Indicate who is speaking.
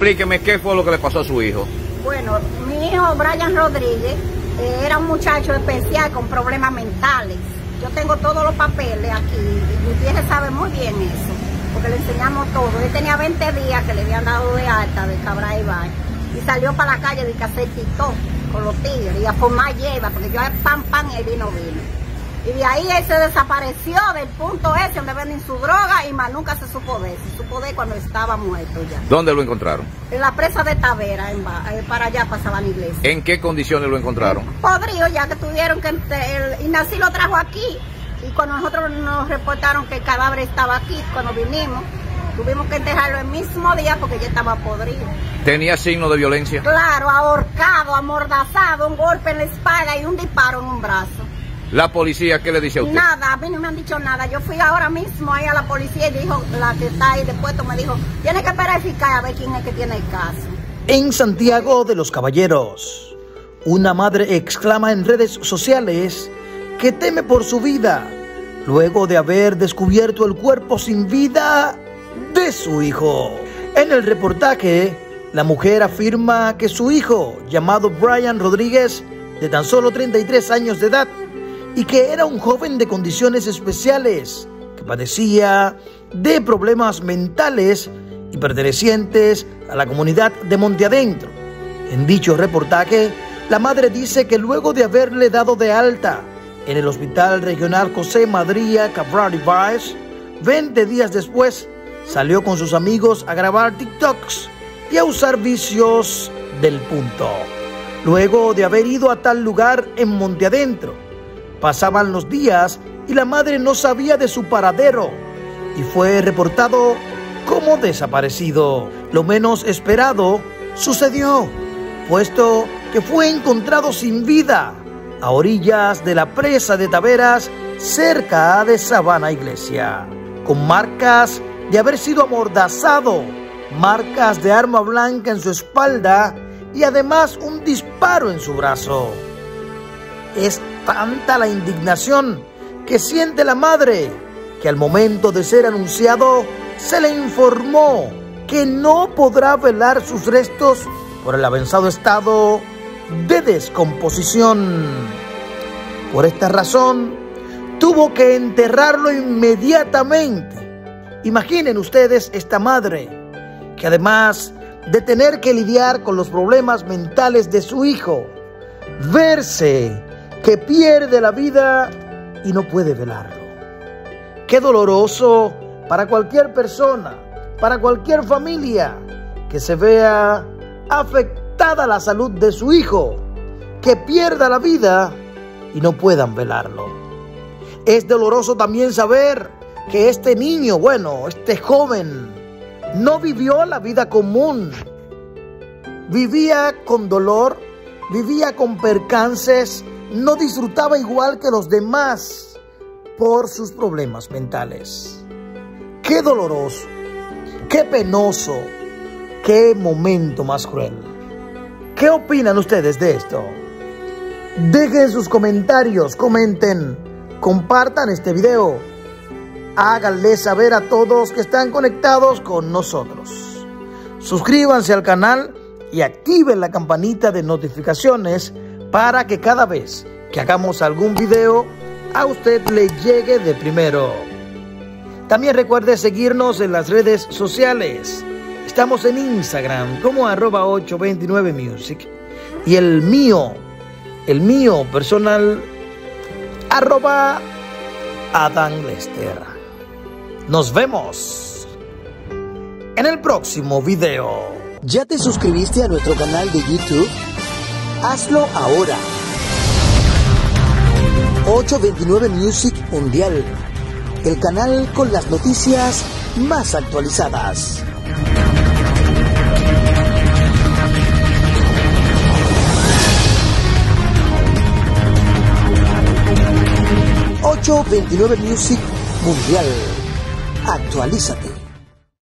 Speaker 1: Explíqueme qué fue lo que le pasó a su hijo.
Speaker 2: Bueno, mi hijo Brian Rodríguez era un muchacho especial con problemas mentales. Yo tengo todos los papeles aquí y mi vieja sabe muy bien eso, porque le enseñamos todo. Él tenía 20 días que le habían dado de alta de Cabra Ibai y salió para la calle de hacer TikTok con los tigres y a formar hierba, porque yo pan y el vino. Y de ahí él se desapareció del punto ese donde venden su droga y más nunca se supo de él. Se supo de él cuando estaba muerto ya.
Speaker 1: ¿Dónde lo encontraron?
Speaker 2: En la presa de Tavera, para allá pasaban iglesia.
Speaker 1: ¿En qué condiciones lo encontraron?
Speaker 2: Podrido, ya que tuvieron que... Ignacio lo trajo aquí y cuando nosotros nos reportaron que el cadáver estaba aquí, cuando vinimos, tuvimos que enterrarlo el mismo día porque ya estaba podrido.
Speaker 1: ¿Tenía signo de violencia?
Speaker 2: Claro, ahorcado, amordazado, un golpe en la espalda y un disparo en un brazo.
Speaker 1: ¿La policía qué le dice a usted?
Speaker 2: Nada, a mí no me han dicho nada. Yo fui ahora mismo ahí a la policía y dijo, la que está ahí de puesto me dijo, tiene que verificar a ver quién es que tiene el caso.
Speaker 3: En Santiago de los Caballeros, una madre exclama en redes sociales que teme por su vida luego de haber descubierto el cuerpo sin vida de su hijo. En el reportaje, la mujer afirma que su hijo, llamado Brian Rodríguez, de tan solo 33 años de edad, y que era un joven de condiciones especiales, que padecía de problemas mentales y pertenecientes a la comunidad de Monte Adentro. En dicho reportaje, la madre dice que luego de haberle dado de alta en el Hospital Regional José Madría Cabral Ibai, 20 días después, salió con sus amigos a grabar TikToks y a usar vicios del punto. Luego de haber ido a tal lugar en Monte Adentro, pasaban los días y la madre no sabía de su paradero y fue reportado como desaparecido. Lo menos esperado sucedió, puesto que fue encontrado sin vida a orillas de la presa de Taveras, cerca de Sabana Iglesia, con marcas de haber sido amordazado, marcas de arma blanca en su espalda y además un disparo en su brazo. Es tanta la indignación que siente la madre que al momento de ser anunciado se le informó que no podrá velar sus restos por el avanzado estado de descomposición. Por esta razón, tuvo que enterrarlo inmediatamente. Imaginen ustedes esta madre, que además de tener que lidiar con los problemas mentales de su hijo, verse que pierde la vida y no puede velarlo. Qué doloroso para cualquier persona, para cualquier familia, que se vea afectada la salud de su hijo, que pierda la vida y no puedan velarlo. Es doloroso también saber que este niño, este joven, no vivió la vida común. Vivía con dolor, vivía con percances, no disfrutaba igual que los demás por sus problemas mentales. Qué doloroso, qué penoso, qué momento más cruel. ¿Qué opinan ustedes de esto? Dejen sus comentarios, comenten, compartan este video. Háganle saber a todos que están conectados con nosotros. Suscríbanse al canal y activen la campanita de notificaciones para que cada vez que hagamos algún video a usted le llegue de primero. También recuerde seguirnos en las redes sociales. Estamos en Instagram como @829music y el mío personal @AdanLester. Nos vemos en el próximo video.
Speaker 4: ¿Ya te suscribiste a nuestro canal de YouTube? Hazlo ahora. 829 Music Mundial, el canal con las noticias más actualizadas. 829 Music Mundial. Actualízate.